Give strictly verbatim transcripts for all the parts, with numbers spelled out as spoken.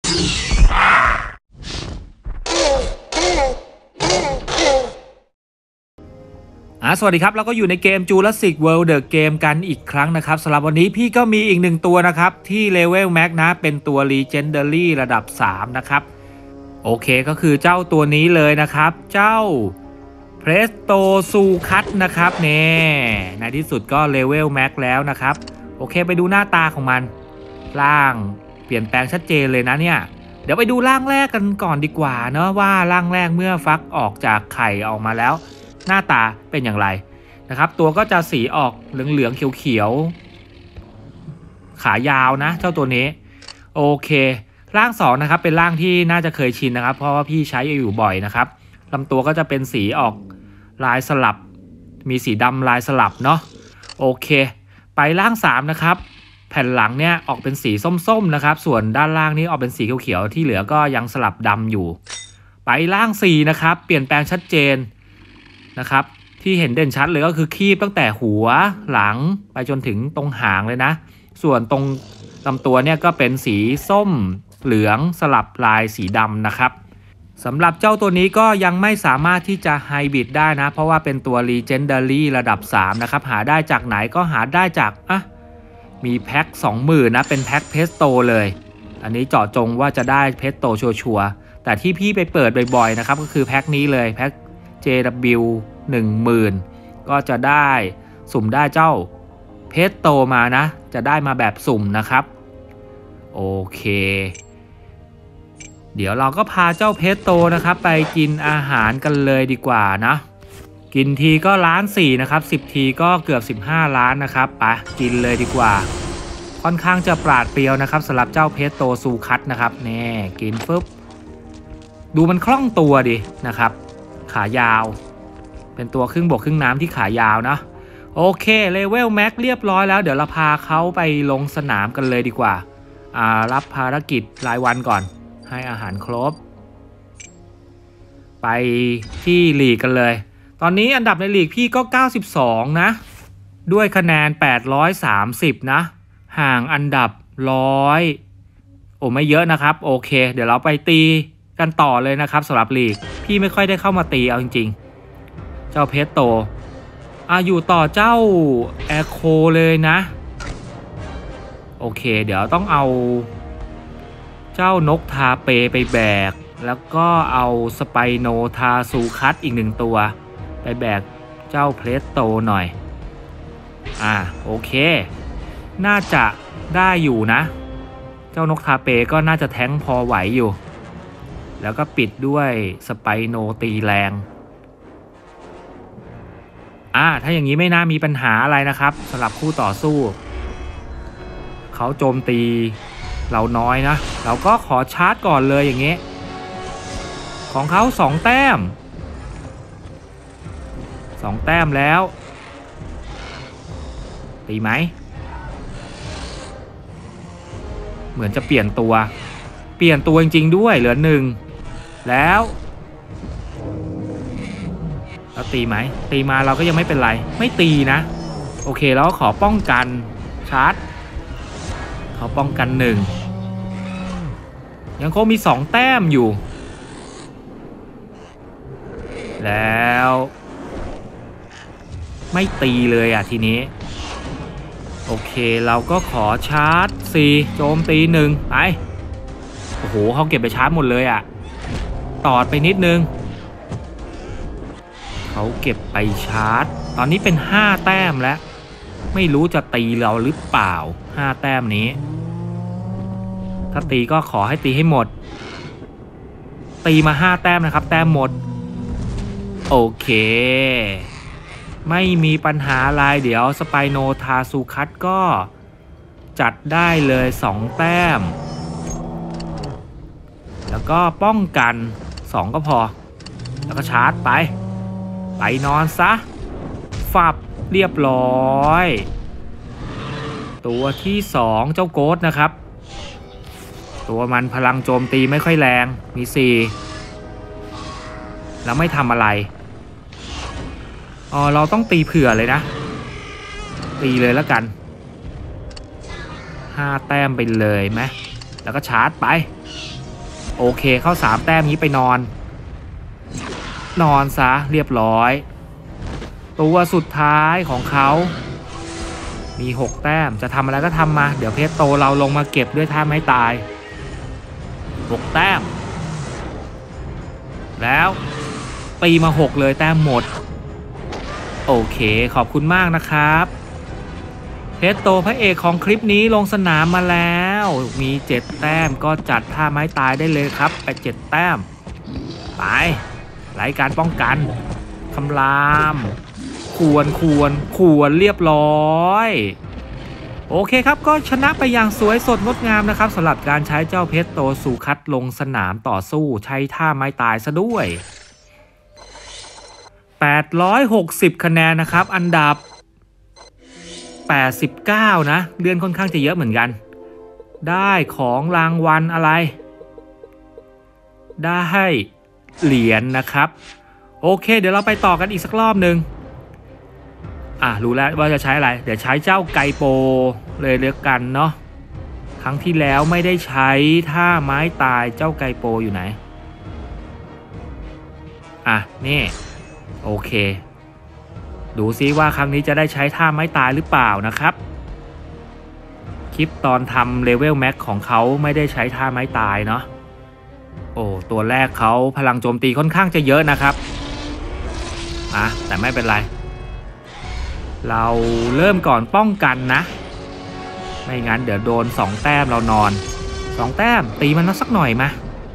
อ่าสวัสดีครับเราก็อยู่ในเกม Jurassic World The Game กันอีกครั้งนะครับสำหรับวันนี้พี่ก็มีอีกหนึ่งตัวนะครับที่ Level Max นะเป็นตัว Legendary ระดับสามนะครับโอเคก็คือเจ้าตัวนี้เลยนะครับเจ้า Presto Sukat นะครับเนี่ยในที่สุดก็ Level Max แล้วนะครับโอเคไปดูหน้าตาของมันร่างเปลี่ยนแปลงชัดเจนเลยนะเนี่ยเดี๋ยวไปดูร่างแรกกันก่อนดีกว่าเนาะว่าร่างแรกเมื่อฟักออกจากไข่ออกมาแล้วหน้าตาเป็นอย่างไรนะครับตัวก็จะสีออกเหลืองๆเขียวๆขายาวนะเจ้าตัวนี้โอเคร่างสองนะครับเป็นร่างที่น่าจะเคยชินนะครับเพราะว่าพี่ใช้อยู่บ่อยนะครับลำตัวก็จะเป็นสีออกลายสลับมีสีดำลายสลับเนาะโอเคไปร่างสามนะครับแผ่นหลังเนี่ยออกเป็นสีส้มๆนะครับส่วนด้านล่างนี้ออกเป็นสีเขียวๆที่เหลือก็ยังสลับดำอยู่ไปร่างสี่นะครับเปลี่ยนแปลงชัดเจนนะครับที่เห็นเด่นชัดเลยก็คือคีบตั้งแต่หัวหลังไปจนถึงตรงหางเลยนะส่วนตรงลำตัวเนี่ยก็เป็นสีส้มเหลืองสลับลายสีดำนะครับสำหรับเจ้าตัวนี้ก็ยังไม่สามารถที่จะไฮบริดได้นะเพราะว่าเป็นตัว Legendary ระดับสามนะครับหาได้จากไหนก็หาได้จากอ่ะมีแพ็ค สองหมื่น นะเป็นแพ็คเพสโตเลยอันนี้เจาะจงว่าจะได้เพสโตชัวร์ๆแต่ที่พี่ไปเปิดบ่อยๆนะครับก็คือแพ็คนี้เลยแพ็ค เจ ดับเบิลยู หนึ่งหมื่น ก็จะได้สุ่มได้เจ้าเพสโตมานะจะได้มาแบบสุ่มนะครับโอเคเดี๋ยวเราก็พาเจ้าเพสโตนะครับไปกินอาหารกันเลยดีกว่านะกินทีก็ล้านสี่นะครับสิบทีก็เกือบสิบห้าล้านนะครับไปกินเลยดีกว่าค่อนข้างจะปราดเปรียวนะครับสำหรับเจ้าเพสโตซูคัตนะครับแน่กินปุ๊บดูมันคล่องตัวดีนะครับขายาวเป็นตัวครึ่งบกครึ่งน้ำที่ขายาวนะโอเคเลเวลแม็กเรียบร้อยแล้วเดี๋ยวเราพาเขาไปลงสนามกันเลยดีกว่าอ่ารับภารกิจรายวันก่อนให้อาหารครบไปที่ลีกกันเลยตอนนี้อันดับในลีกพี่ก็เก้าสิบสองนะด้วยคะแนนแปดร้อยสามสิบนะห่างอันดับหนึ่งร้อยโอ้ไม่เยอะนะครับโอเคเดี๋ยวเราไปตีกันต่อเลยนะครับสำหรับลีกพี่ไม่ค่อยได้เข้ามาตีเอาจริงๆเจ้าเพสโตอ่ะอยู่ต่อเจ้าแอโคเลยนะโอเคเดี๋ยวต้องเอาเจ้านกทาเปไปแบกแล้วก็เอาสไปโนทาซูคัตอีกหนึ่งตัวไปแบกเจ้าเพสโตหน่อยอ่ะโอเคน่าจะได้อยู่นะเจ้านกทาเปก็น่าจะแท้งพอไหวอยู่แล้วก็ปิดด้วยสไปโนตีแรงอ่าถ้าอย่างนี้ไม่น่ามีปัญหาอะไรนะครับสำหรับคู่ต่อสู้เขาโจมตีเราน้อยนะเราก็ขอชาร์จก่อนเลยอย่างนี้ของเขาสองแต้มสองแต้มแล้วตีไหมเหมือนจะเปลี่ยนตัวเปลี่ยนตัวจริงๆด้วยเหลือหนึ่งแล้วเราตีไหมตีมาเราก็ยังไม่เป็นไรไม่ตีนะโอเคแล้วขอป้องกันชาร์จเขาป้องกันหนึ่งยังคงมีสองแต้มอยู่แล้วไม่ตีเลยอ่ะทีนี้โอเคเราก็ขอชาร์จสี่โจมตีหนึ่งไปโอ้โหเขาเก็บไปชาร์จหมดเลยอ่ะตอดไปนิดนึงเขาเก็บไปชาร์จตอนนี้เป็นห้าแต้มแล้วไม่รู้จะตีเราหรือเปล่าห้าแต้มนี้ถ้าตีก็ขอให้ตีให้หมดตีมาห้าแต้มนะครับแต้มหมดโอเคไม่มีปัญหาอะไรเดี๋ยวสไปโนทาซูคัตก็จัดได้เลยสองแต้มแล้วก็ป้องกันสองก็พอแล้วก็ชาร์จไปไปนอนซะฝับเรียบร้อยตัวที่สองเจ้าโกสนะครับตัวมันพลังโจมตีไม่ค่อยแรงมีสี่แล้วไม่ทำอะไรอ๋อเราต้องตีเผื่อเลยนะตีเลยแล้วกันห้าแต้มไปเลยไหมแล้วก็ชาร์จไปโอเคเข้าสามแต้มนี้ไปนอนนอนซะเรียบร้อยตัวสุดท้ายของเขามีหกแต้มจะทำอะไรก็ทำมาเดี๋ยวเพชรโตเราลงมาเก็บด้วยท่าไม้ตายหกแต้มแล้วตีมาหกเลยแต้มหมดโอเคขอบคุณมากนะครับเพชรโตพระเอกของคลิปนี้ลงสนามมาแล้วมีเจ็ดแต้มก็จัดท่าไม้ตายได้เลยครับไปเจ็ดแต้มไปไล่การป้องกันคำรามควรควรควรเรียบร้อยโอเคครับก็ชนะไปอย่างสวยสดงดงามนะครับสำหรับการใช้เจ้าเพชรโตซูคัตลงสนามต่อสู้ใช้ท่าไม้ตายซะด้วยแปดร้อยหกสิบคะแนนนะครับอันดับแปดสิบเก้านะเลื่อนค่อนข้างจะเยอะเหมือนกันได้ของรางวัลอะไรได้เหรียญ นะครับโอเคเดี๋ยวเราไปต่อกันอีกสักรอบหนึ่งอ่ะรู้แล้วว่าจะใช้อะไรเดี๋ยวใช้เจ้าไกโปเลยเลือกกันเนาะครั้งที่แล้วไม่ได้ใช้ท่าไม้ตายเจ้าไกโปอยู่ไหนอ่ะนี่โอเคดูซิว่าครั้งนี้จะได้ใช้ท่าไม้ตายหรือเปล่านะครับคลิปตอนทำเลเวลแม็กของเขาไม่ได้ใช้ท่าไม้ตายเนาะโอ้ตัวแรกเขาพลังโจมตีค่อนข้างจะเยอะนะครับอ่ะแต่ไม่เป็นไรเราเริ่มก่อนป้องกันนะไม่งั้นเดี๋ยวโดนสองแต้มเรานอนสองแต้มตีมันสักหน่อยมา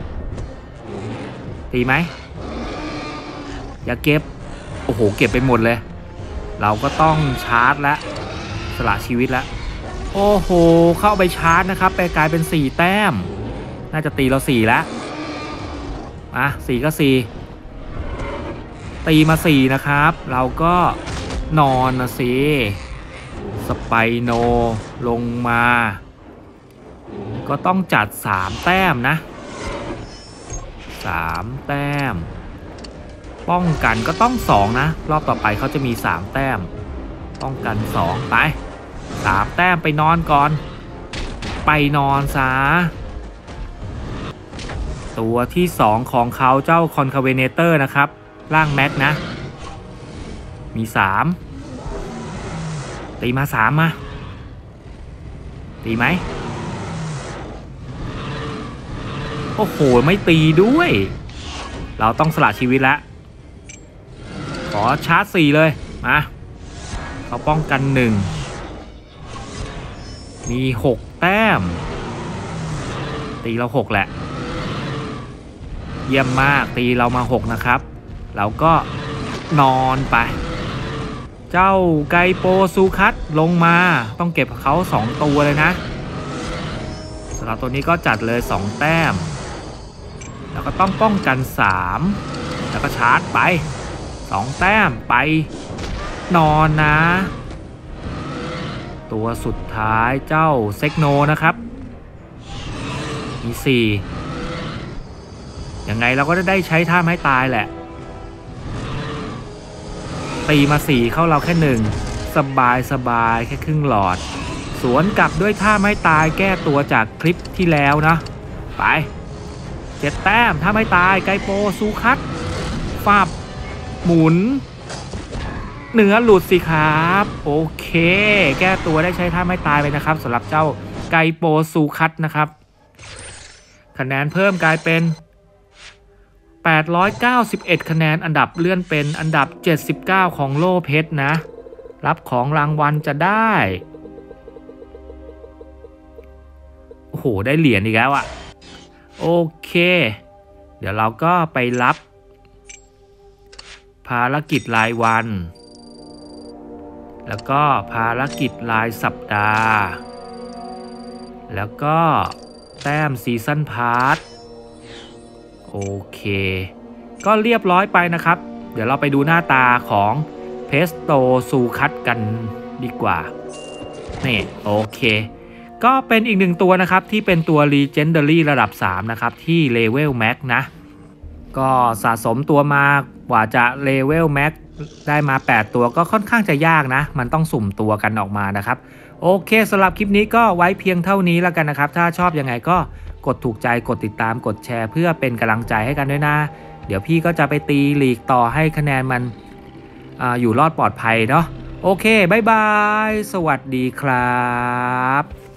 ตีไหมอย่าเก็บโอ้โหเก็บไปหมดเลยเราก็ต้องชาร์จและสละชีวิตแล้วโอ้โหเข้าไปชาร์จนะครับไปกลายเป็นสี่แต้มน่าจะตีเราสี่แล้วอ่ะสี่ก็สี่ตีมาสี่นะครับเราก็นอนนะสิสไปโนลงมาก็ต้องจัดสามแต้มนะสามแต้มป้องกันก็ต้องสองนะรอบต่อไปเขาจะมีสามแต้มป้องกันสองไปสามแต้มไปนอนก่อนไปนอนซะตัวที่สองของเขาเจ้าคอนคาเวเนเตอร์นะครับร่างแม็กนะมีสามตีมาสามมาตีไหมโอ้โหไม่ตีด้วยเราต้องสละชีวิตแล้วขอชาร์จสี่เลยมาเขาป้องกันหนึ่งมีหกแต้มตีเราหกแหละเยี่ยมมากตีเรามาหกนะครับเราก็นอนไปเจ้าไกโปซูคัตลงมาต้องเก็บเขาสองตัวเลยนะสำหรับตัวนี้ก็จัดเลยสองแต้มแล้วก็ต้องป้องกันสามแล้วก็ชาร์จไปสองแต้มไปนอนนะตัวสุดท้ายเจ้าเซกโนนะครับมีสี่ยังไงเราก็ได้ใช้ท่าไม้ตายแหละตีมาสี่เข้าเราแค่หนึ่งสบายสบายแค่ครึ่งหลอดสวนกลับด้วยท่าไม้ตายแก้ตัวจากคลิปที่แล้วนะไปเจ็ดแต้มท่าไม้ตายไกโปซูคัตฟาบหมุนเนื้อหลุดสิครับโอเคแก้ตัวได้ใช้ท่าไม้ตายไปนะครับสำหรับเจ้าไกโปซูคัตนะครับคะแนนเพิ่มกลายเป็นแปดร้อยเก้าสิบเอ็ดคะแนนอันดับเลื่อนเป็นอันดับเจ็ดสิบเก้าของโล่เพชรนะรับของรางวัลจะได้โอ้โหได้เหรียญอีกแล้วอะโอเคเดี๋ยวเราก็ไปรับภารกิจรายวันแล้วก็ภารกิจรายสัปดาห์แล้วก็แต้มซีซั่นพาร์ทโอเคก็เรียบร้อยไปนะครับเดี๋ยวเราไปดูหน้าตาของเพสโตซูคัตกันดีกว่านี่โอเคก็เป็นอีกหนึ่งตัวนะครับที่เป็นตัว Legendary ระดับสามนะครับที่เลเวลแม็กนะก็สะสมตัวมากว่าจะเลเวลแม็กได้มาแปดตัวก็ค่อนข้างจะยากนะมันต้องสุ่มตัวกันออกมานะครับโอเคสำหรับคลิปนี้ก็ไว้เพียงเท่านี้แล้วกันนะครับถ้าชอบยังไงก็กดถูกใจกดติดตามกดแชร์เพื่อเป็นกำลังใจให้กันด้วยนะเดี๋ยวพี่ก็จะไปตีลีกต่อให้คะแนนมันออยู่รอดปลอดภัยเนาะโอเคบ๊ายบายสวัสดีครับ